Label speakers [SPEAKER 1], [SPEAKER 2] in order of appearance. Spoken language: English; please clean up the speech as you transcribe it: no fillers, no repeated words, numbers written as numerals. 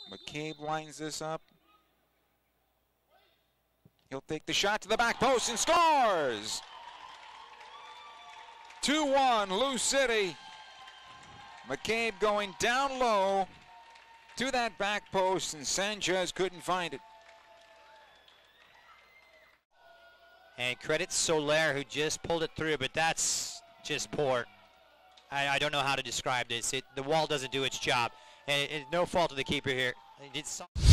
[SPEAKER 1] McCabe lines this up. He'll take the shot to the back post and scores! 2-1, Lou City. McCabe going down low to that back post, and Sanchez couldn't find it.
[SPEAKER 2] And credit Soler, who just pulled it through, but that's just poor. I don't know how to describe this. The wall doesn't do its job. And it's no fault of the keeper here.